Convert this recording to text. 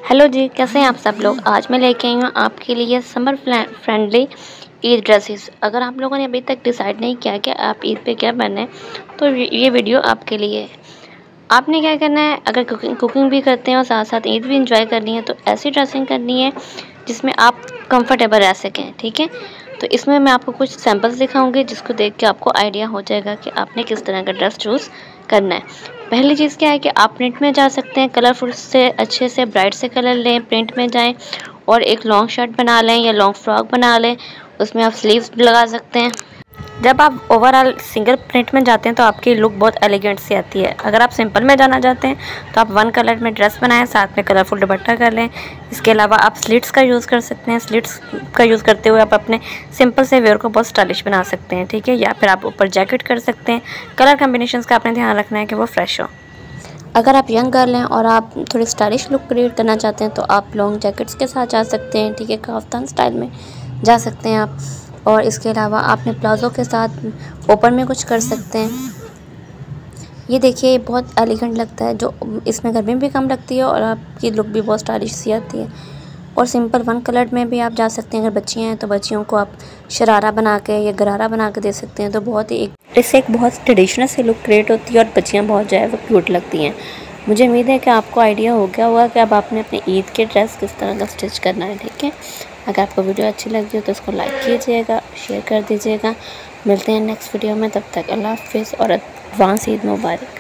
Hello जी, कैसे हैं आप सब लोग। आज मैं लेके आई हूँ आपके लिए समर फ्रेंडली ईद ड्रेसेस। अगर आप लोगों ने अभी तक डिसाइड नहीं किया कि आप ईद पे क्या पहने तो ये वीडियो आपके लिए है। आपने क्या करना है, अगर कुकिंग भी करते हैं और साथ साथ ईद भी इंजॉय करनी है तो ऐसी ड्रेसिंग करनी है जिसमें आप कंफर्टेबल रह सकें। ठीक है, तो इसमें मैं आपको कुछ सैम्पल्स दिखाऊंगी जिसको देख के आपको आइडिया हो जाएगा कि आपने किस तरह का ड्रेस चूज़ करना है। पहली चीज़ क्या है कि आप प्रिंट में जा सकते हैं, कलरफुल से अच्छे से ब्राइट से कलर लें, प्रिंट में जाएं और एक लॉन्ग शर्ट बना लें या लॉन्ग फ्रॉक बना लें। उसमें आप स्लीव्स लगा सकते हैं। जब आप ओवरऑल सिंगल प्रिंट में जाते हैं तो आपकी लुक बहुत एलिगेंट सी आती है। अगर आप सिंपल में जाना चाहते हैं तो आप वन कलर में ड्रेस बनाएं, साथ में कलरफुल दुपट्टा कर लें। इसके अलावा आप स्लिट्स का यूज़ कर सकते हैं। स्लिट्स का यूज़ करते हुए आप अपने सिंपल से वेयर को बहुत स्टाइलिश बना सकते हैं। ठीक है, या फिर आप ऊपर जैकेट कर सकते हैं। कलर कॉम्बिनेशन का आपने ध्यान रखना है कि वो फ्रेश हो। अगर आप यंग गर्ल हैं और आप थोड़ी स्टाइलिश लुक क्रिएट करना चाहते हैं तो आप लॉन्ग जैकेट्स के साथ जा सकते हैं। ठीक है, काफ्तान स्टाइल में जा सकते हैं आप। और इसके अलावा आपने प्लाजो के साथ ऊपर में कुछ कर सकते हैं। ये देखिए, बहुत एलिगेंट लगता है, जो इसमें गर्मी भी कम लगती है और आपकी लुक भी बहुत स्टाइलिश सी आती है। और सिंपल वन कलर में भी आप जा सकते हैं। अगर बच्चियाँ हैं तो बच्चियों को आप शरारा बना के या गरारा बना के दे सकते हैं, तो बहुत ही इससे एक बहुत ट्रेडिशनल सी लुक क्रिएट होती है और बच्चियाँ बहुत जो है वो क्यूट लगती हैं। मुझे उम्मीद है कि आपको आइडिया हो गया होगा कि अब आपने अपनी ईद के ड्रेस किस तरह का स्टिच करना है। ठीक है, अगर आपको वीडियो अच्छी लगी हो तो इसको लाइक कीजिएगा, शेयर कर दीजिएगा। मिलते हैं नेक्स्ट वीडियो में, तब तक अल्लाह हाफ़िज़ और एडवांस ईद मुबारक।